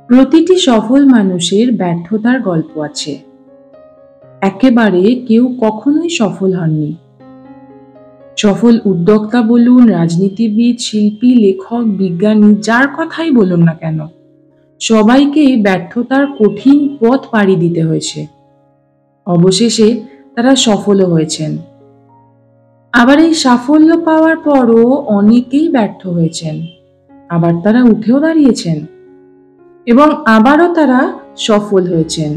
প্রতিটি সফল মানুষের ব্যর্থতার গল্প আছে। একেবারে কেউ কখনোই সফল হননি। সফল উদ্যোক্তা বলুন, রাজনীতিবিদ, শিল্পী, লেখক, বিজ্ঞানী, যার কথাই বলুন না কেন, সবাইকেই ব্যর্থতার কঠিন পথ পাড়ি দিতে হয়েছে। অবশেষে তারা সফলও হয়েছেন। আবার এই সাফল্য পাওয়ার পরও অনেকেই ব্যর্থ হয়েছেন, আবার তারা উঠেও দাঁড়িয়েছেন এবং আবারও তারা সফল হয়েছেন।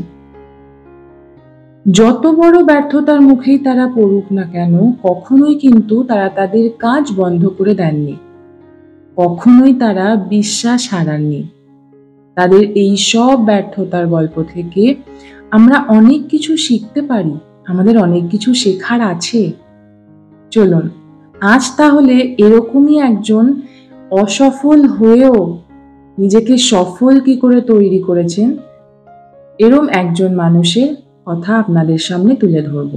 যত বড় ব্যর্থতার মুখেই তারা পড়ুক না কেন, কখনোই কিন্তু তারা তাদের কাজ বন্ধ করে দেননি। কখনোই তারা বিশ্বাস হারাননি। তাদের এই সব ব্যর্থতার গল্প থেকে আমরা অনেক কিছু শিখতে পারি, আমাদের অনেক কিছু শেখার আছে। চলুন আজ তাহলে এরকমই একজন অসফল হয়েও নিজেকে সফল কি করে তৈরি করেছেন, এরম একজন মানুষের কথা আপনাদের সামনে তুলে ধরব।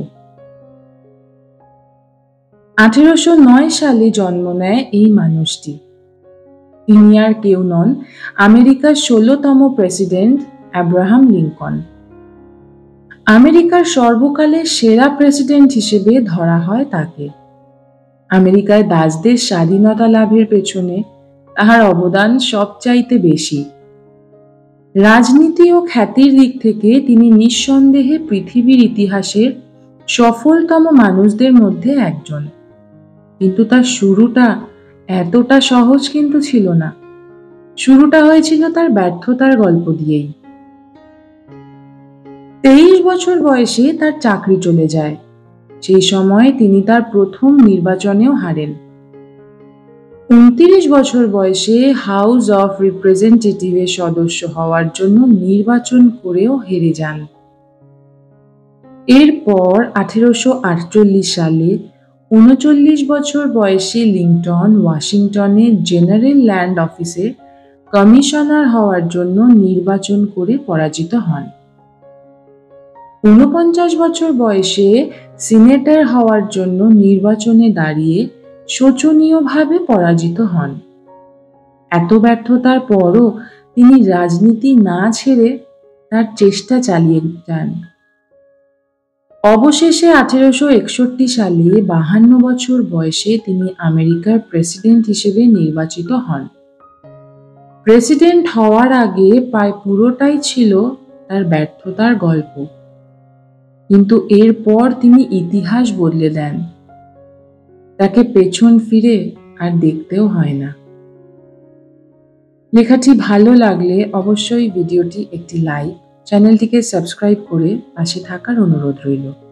1809 সালে জন্ম নেয় এই মানুষটি। তিনি আর কেউ নন, আমেরিকার 16তম প্রেসিডেন্ট আব্রাহাম লিঙ্কন। আমেরিকার সর্বকালের সেরা প্রেসিডেন্ট হিসেবে ধরা হয় তাকে। আমেরিকায় দাসদের স্বাধীনতা লাভের পেছনে তাহার অবদান সবচাইতে বেশি। রাজনীতি ও খ্যাতির দিক থেকে তিনি নিঃসন্দেহে পৃথিবীর ইতিহাসের সফলতম মানুষদের মধ্যে একজন। কিন্তু তার শুরুটা এতটা সহজ কিন্তু ছিল না। শুরুটা হয়েছিল তার ব্যর্থতার গল্প দিয়েই। 23 বছর বয়সে তার চাকরি চলে যায়। সেই সময় তিনি তার প্রথম নির্বাচনেও হারেন। 29 বছর বয়সে হাউস অফ রিপ্রেজেন্টেটিভের সদস্য হওয়ার জন্য নির্বাচন করেও হেরে যান। এরপর 1848 সালে 39 বছর বয়সে লিংটন ওয়াশিংটনের জেনারেল ল্যান্ড অফিসে কমিশনার হওয়ার জন্য নির্বাচন করে পরাজিত হন। 49 বছর বয়সে সিনেটর হওয়ার জন্য নির্বাচনে দাঁড়িয়ে শোচনীয়ভাবে পরাজিত হন। এত ব্যর্থতার পরও তিনি রাজনীতি না ছেড়ে তার চেষ্টা চালিয়ে যান। অবশেষে 1861 সালে 52 বছর বয়সে তিনি আমেরিকার প্রেসিডেন্ট হিসেবে নির্বাচিত হন। প্রেসিডেন্ট হওয়ার আগে প্রায় পুরোটাই ছিল তার ব্যর্থতার গল্প, কিন্তু এরপর তিনি ইতিহাস বদলে দেন। তাকে পেছন ফিরে আর দেখতেও হয় না। লেখাটি ভালো লাগলে অবশ্যই ভিডিওটি একটি লাইক, চ্যানেলটিকে সাবস্ক্রাইব করে পাশে থাকার অনুরোধ রইল।